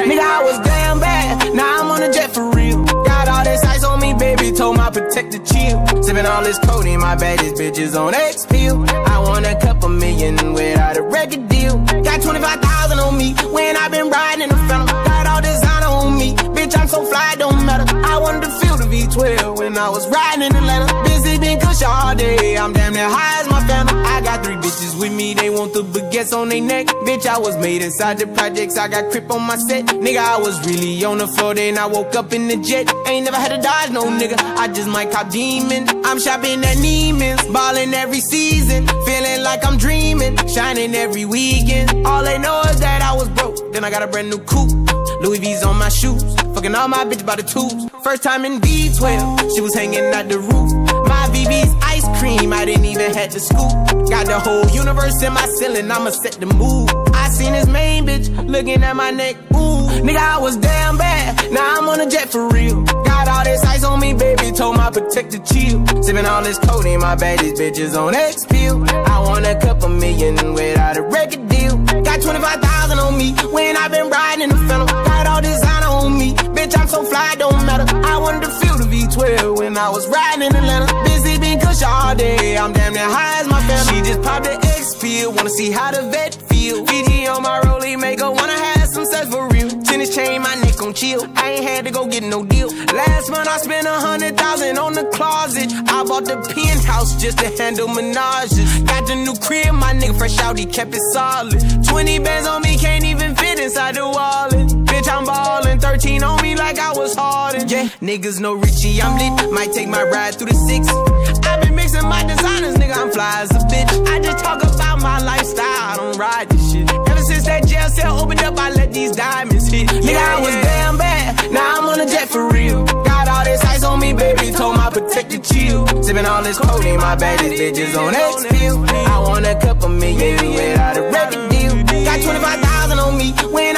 Nigga, I was damn bad, now I'm on a jet for real. Got all this ice on me, baby, told my protector chill. Sippin' all this codeine, my baddest bitches on X-Pill. I want a couple million without a record deal. Got 25,000 on me when I been riding in the Phantom. Got all designer on me, bitch, I'm so fly, don't matter. I wanted to feel the V12 when I was riding in Atlanta. Busy been kush all day, I'm damn near high as my Phantom. I got 3 bitches with me, they want the baguettes on they neck. Bitch, I was made inside the projects, I got crip on my set. Nigga, I was really on the floor, then I woke up in the jet. Ain't never had to dodge no nigga, I just might cop demon. I'm shopping at Neiman's, ballin' every season. Feeling like I'm dreaming, shining every weekend. All they know is that I was broke, then I got a brand new coupe. Louis V's on my shoes, fucking all my bitches by the tubes. First time in V12, she was hanging at the roof. My VV's ice cream, I didn't even have to scoop. Got the whole universe in my ceiling, I'ma set the mood. I seen this main bitch looking at my neck, ooh. Nigga, I was damn bad, now I'm on a jet for real. Got all this ice on me, baby, told my protector chill. Sippin' all this codeine, my baddest bitches on X-Pill. I want a couple million without a record deal. Got 25,000 on me when I been riding in the Phantom. Got all designer on me, bitch, I'm so fly, don't matter. I wanted to feel the V12 when I was riding in Atlanta. Busy been kush all day, I'm damn near high as my Phantom. She just popped the X-Pill, wanna see how the vet feel. Fiji on my rollie, make her wanna have some sex for real. Tennis chain, my neck on chill, I ain't had to go get no deal. Last month I spent 100,000 on the closet. I bought the penthouse just to handle menages. Got the new crib, my nigga fresh out, he kept it solid. 20 bands on me, can't even fit inside the wallet. Bitch, I'm ballin', 13 on me like I was Harden. Yeah, niggas know Richie, I'm lit, might take my ride through the 6. I been mixing my designers, nigga, I'm fly as a bitch. I just talk about my lifestyle, I don't ride this shit. Ever since that jail cell opened up, I let these diamonds hit. Nigga, I was damn bad, now I'm on a jet for real. Got all this ice on me, baby, told my protector chill. Sippin' all this codeine, my baddest bitches on X-Pill. I want a couple million without a record deal. Got 25,000 on me when